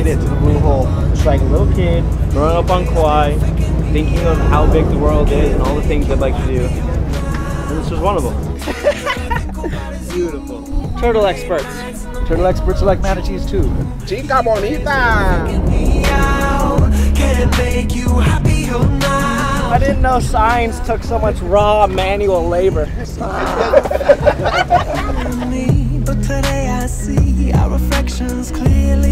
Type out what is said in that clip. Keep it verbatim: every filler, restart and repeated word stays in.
it to the blue hole. It's like a little kid growing up on Kauai, thinking of how big the world is and all the things I'd like to do. And this was one of them. Beautiful. Turtle experts. Turtle experts are like manatees too. Chica bonita! I didn't know science took so much raw manual labor. But today I see our reflections clearly.